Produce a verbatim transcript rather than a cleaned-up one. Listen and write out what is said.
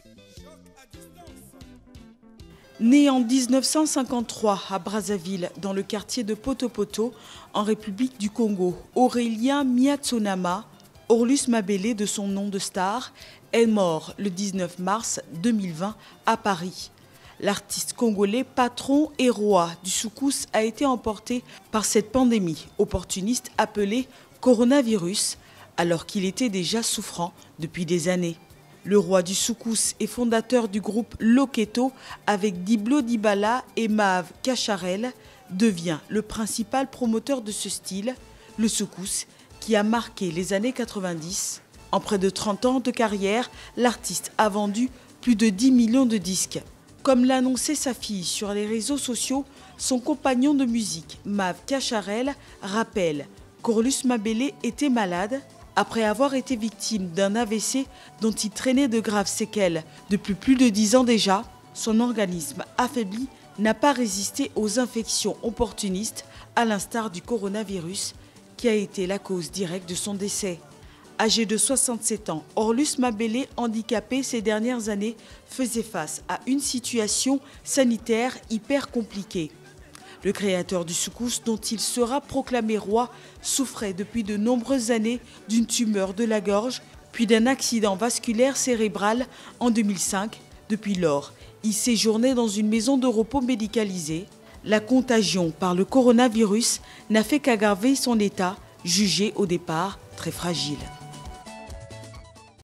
Né en mille neuf cent cinquante-trois à Brazzaville, dans le quartier de Poto-Poto, en République du Congo, Aurélien Miatsonama, Orlus Mabele de son nom de star, est mort le dix-neuf mars deux mille vingt à Paris. L'artiste congolais, patron et roi du soukous, a été emporté par cette pandémie opportuniste appelée coronavirus, alors qu'il était déjà souffrant depuis des années. Le roi du soukous et fondateur du groupe Loketo avec Diblo Dibala et Mav Kacharel devient le principal promoteur de ce style, le soukous, qui a marqué les années quatre-vingt-dix. En près de trente ans de carrière, l'artiste a vendu plus de dix millions de disques. Comme l'a annoncé sa fille sur les réseaux sociaux, son compagnon de musique, Mav Kacharel, rappelle qu'Orlus Mabele était malade après avoir été victime d'un A V C dont il traînait de graves séquelles. Depuis plus de dix ans déjà, son organisme affaibli n'a pas résisté aux infections opportunistes, à l'instar du coronavirus, qui a été la cause directe de son décès. Âgé de soixante-sept ans, Orlus Mabele, handicapé ces dernières années, faisait face à une situation sanitaire hyper compliquée. Le créateur du soukous, dont il sera proclamé roi, souffrait depuis de nombreuses années d'une tumeur de la gorge, puis d'un accident vasculaire cérébral en deux mille cinq. Depuis lors, il séjournait dans une maison de repos médicalisée. La contagion par le coronavirus n'a fait qu'aggraver son état, jugé au départ très fragile.